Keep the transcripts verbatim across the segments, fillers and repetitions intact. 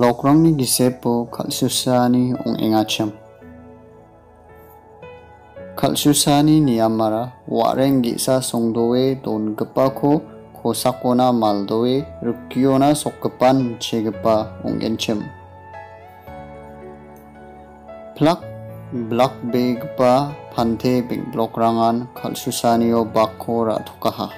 blokrang ni gisepo khalsusani ong engacham. Khalsusani ni amara wareng gisa songdoe don gepako kosakona maldoe rukiona sokkepan chegepa ong enchem. Plak blak begpa pante bing blokrangan khalsusanio bakora thukaha.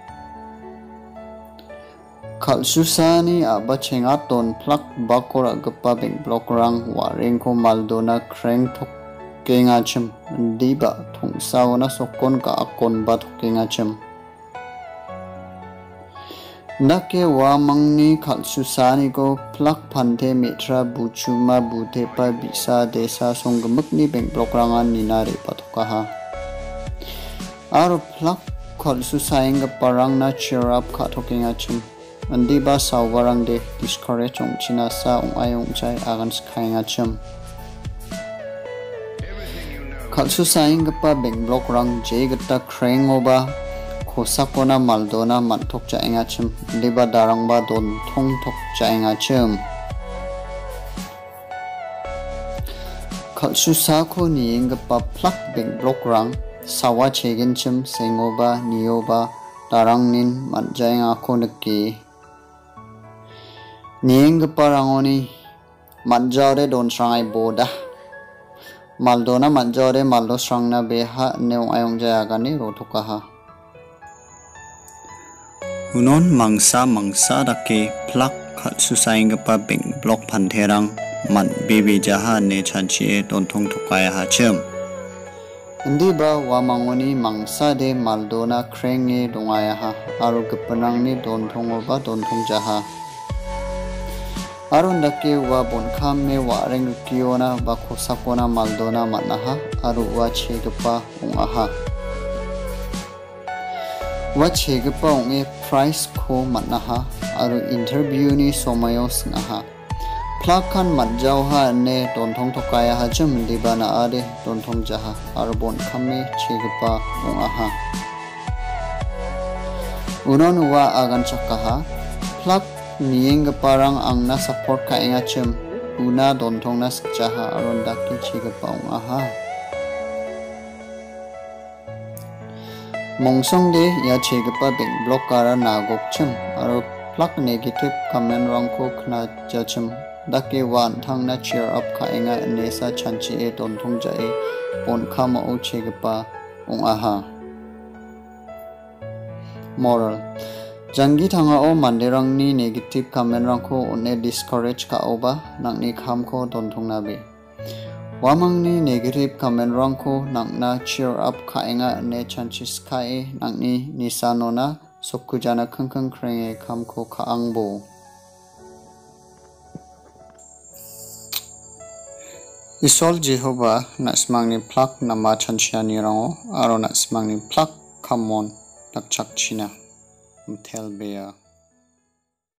Khalsusani aba chengaton plak bakora gapa bing blokrang warengko maldona kreng thok kengachem diba thungsaona sokon ka akon ba thokengachem. Nake wamangni khalsusani ko plak pante metra buchuma butepa bisa desa songgemukni beng blokrangan ninari patukaha. Aro plak khalsusaing parang na cheer up ka thokengachem. Andi ba sawarang de discourage ong chinasa ong ayong chay agan skayngachem. Khalsusaing pa beng blokrang jegata kreng oba kosakona maldona mantok chaengachem diba darang ba don thong tok chaengachem. Khalsusako niing pa plak beng blokrang sawa chegenchem sengoba nioba darang nin manjaeng ako neki. Niing parangoni manjare don srangai boda. Maldona manjare maldo srangna beha neong ayong jayagani rotukaha. Unon mangsa mangsa dake plak khalsusaing pa beng blok panterang man bebe jaha ne chanchi dontong tukaya hachem. Indi ba wamangoni mangsa de maldona krenge dongaya ha aru gepenang ni dontong oba dontong jaha. Aron dake wa bonkam me wareng rukiona ba kosakona maldona manaha aru wa chegepa ungaha. Wa chegepa unge price ko manaha aru interview ni somayos naha. Plakan manjauha ne dontong tokaya hajam dibana ade dontong jaha aru bonkam me chegepa ungaha. Unon wa agan chakaha plak nieng parang ang na support ka engachem una dontong na jaha aron daki chegepa ungaha. Mongsong de ya chegepa beng blokara nagokchem aro plak negative comment rangko kna jachem dake wan thang na cheer up ka enga nesa chanchi e dontong jae on khama o chegepa ungaha. Moral Jangi thanga o manderang ni negative comment rangko one discourage ka oba nangni khamko dontong nabe. Wamang ni negative comment rangko nangna cheer up ka enga ne chances ka e nangni nisanona sokujana kangkang krenge khamko ka angbo. Isol Jehovah na smang ni plak na ma chanchiani rango aro na smang ni plak kamon nakchak china. Mtel bea.